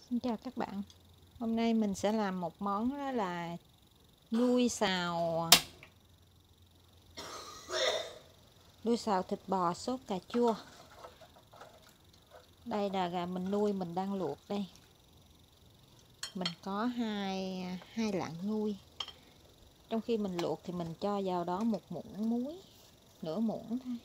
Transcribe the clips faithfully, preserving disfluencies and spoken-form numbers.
Xin chào các bạn. Hôm nay mình sẽ làm một món đó là nuôi xào nuôi xào thịt bò sốt cà chua. Đây là gà mình nuôi, mình đang luộc đây. Mình có hai hai lạng nuôi. Trong khi mình luộc thì mình cho vào đó một muỗng muối, nửa muỗng thôi.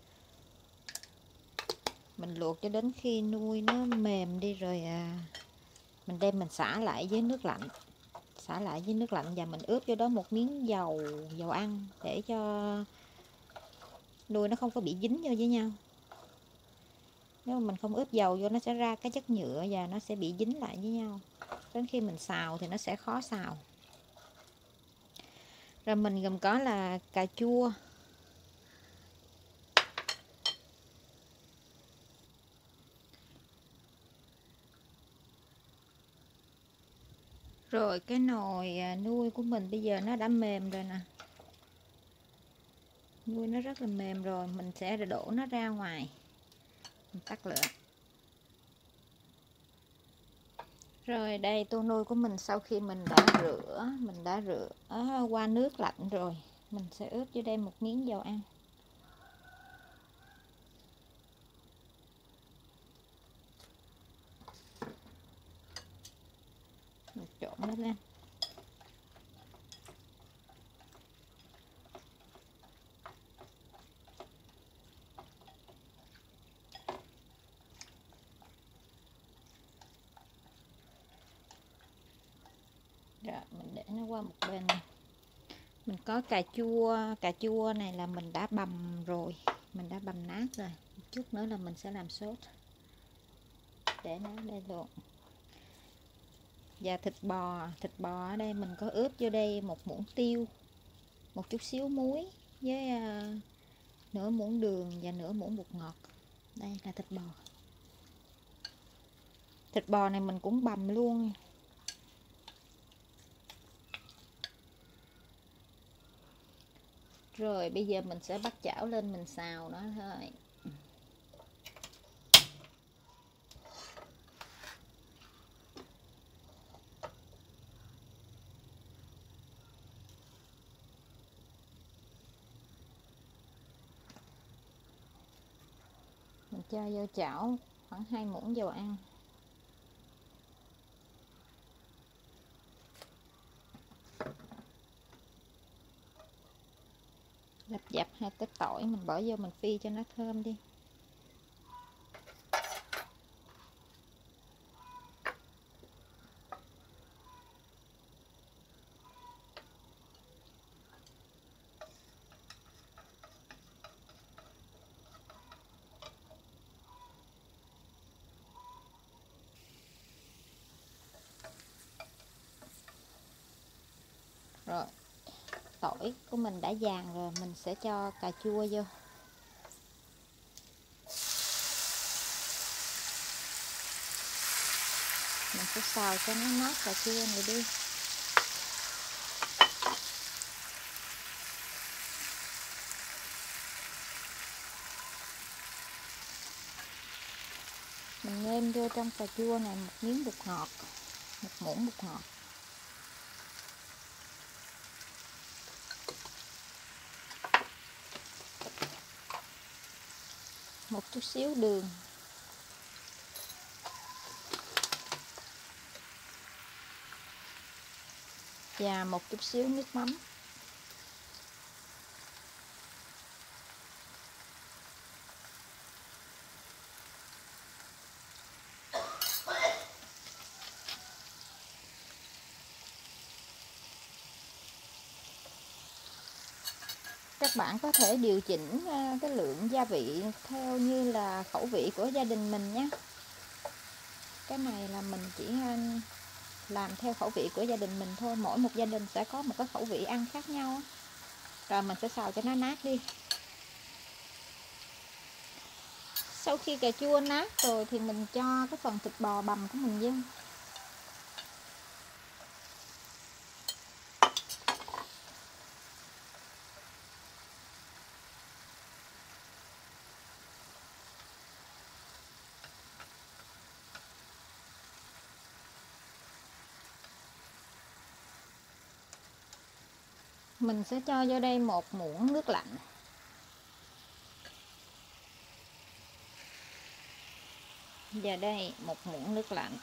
Mình luộc cho đến khi nuôi nó mềm đi rồi à, mình đem mình xả lại với nước lạnh. Xả lại với nước lạnh và mình ướp vô đó một miếng dầu dầu ăn để cho nuôi nó không có bị dính vô với nhau. Nếu mà mình không ướp dầu vô nó sẽ ra cái chất nhựa và nó sẽ bị dính lại với nhau. Đến khi mình xào thì nó sẽ khó xào. Rồi mình gồm có là cà chua, rồi cái nồi nuôi của mình bây giờ nó đã mềm rồi nè. Nuôi nó rất là mềm rồi, mình sẽ đổ nó ra ngoài. Mình tắt lửa. Rồi đây tô nuôi của mình sau khi mình đã rửa, mình đã rửa qua nước lạnh rồi. Mình sẽ ướp vô đây một miếng dầu ăn. Mình trộn nó lên. Rồi mình để nó qua một bên này. Mình có cà chua, cà chua này là mình đã bằm rồi, mình đã bằm nát rồi. Một chút nữa là mình sẽ làm sốt. Để nó đây luôn. Và thịt bò, thịt bò ở đây mình có ướp vô đây một muỗng tiêu, một chút xíu muối với uh, nửa muỗng đường và nửa muỗng bột ngọt. Đây là thịt bò. Thịt bò này mình cũng bằm luôn. Rồi bây giờ mình sẽ bắt chảo lên mình xào nó thôi. Mình cho vô chảo khoảng hai muỗng dầu ăn. Đập dập hai tép tỏi mình bỏ vô mình phi cho nó thơm đi. Rồi tỏi của mình đã vàng rồi, mình sẽ cho cà chua vô. Mình sẽ xào cho nó nát cà chua này đi. Mình nêm vô trong cà chua này một miếng bột ngọt, một muỗng bột ngọt. Một chút xíu đường. Và một chút xíu nước mắm. Các bạn có thể điều chỉnh cái lượng gia vị theo như là khẩu vị của gia đình mình nhé. Cái này là mình chỉ làm theo khẩu vị của gia đình mình thôi. Mỗi một gia đình sẽ có một cái khẩu vị ăn khác nhau. Rồi mình sẽ xào cho nó nát đi. Sau khi cà chua nát rồi thì mình cho cái phần thịt bò bằm của mình vô. Mình sẽ cho vô đây một muỗng nước lạnh. Và đây một muỗng nước lạnh.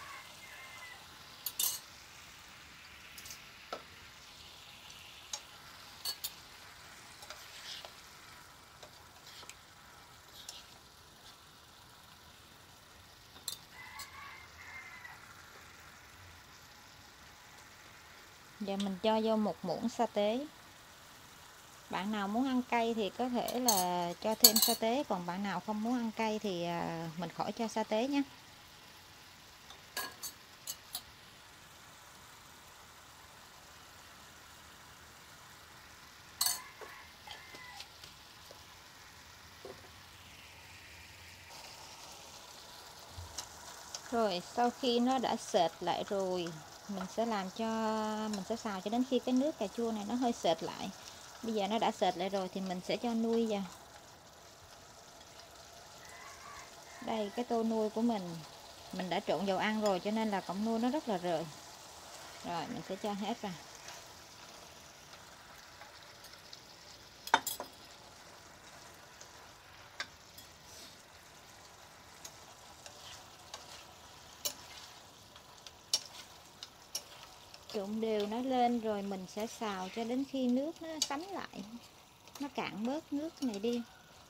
Giờ mình cho vô một muỗng sa tế. Bạn nào muốn ăn cay thì có thể là cho thêm sa tế, còn bạn nào không muốn ăn cay thì mình khỏi cho sa tế nhé. Rồi sau khi nó đã sệt lại rồi, mình sẽ làm cho mình sẽ xào cho đến khi cái nước cà chua này nó hơi sệt lại. Bây giờ nó đã sệt lại rồi thì mình sẽ cho nuôi vào. Đây cái tô nuôi của mình, mình đã trộn dầu ăn rồi cho nên là cọng nuôi nó rất là rời. Rồi mình sẽ cho hết vào. Trộn đều nó lên rồi mình sẽ xào cho đến khi nước nó sánh lại, nó cạn bớt nước này đi.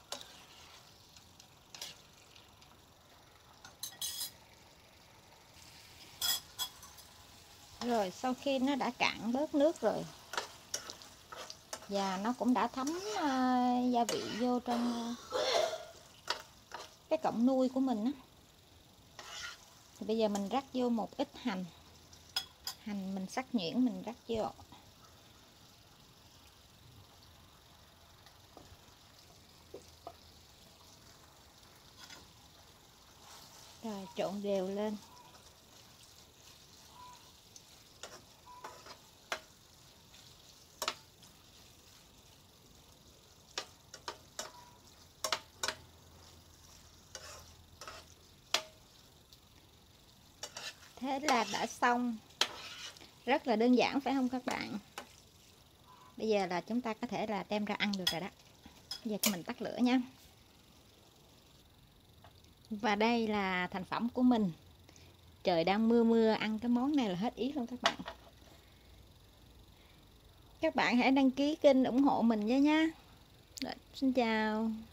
Rồi sau khi nó đã cạn bớt nước rồi và nó cũng đã thấm uh, gia vị vô trong uh, cái cọng nuôi của mình á, thì bây giờ mình rắc vô một ít hành. Hành mình sắc nhuyễn mình rắc vô. Rồi trộn đều lên. Thế là đã xong. Rất là đơn giản phải không các bạn? Bây giờ là chúng ta có thể là đem ra ăn được rồi đó. Bây giờ mình tắt lửa nha. Và đây là thành phẩm của mình. Trời đang mưa mưa, ăn cái món này là hết ý luôn các bạn. Các bạn hãy đăng ký kênh ủng hộ mình với nha. Rồi, xin chào.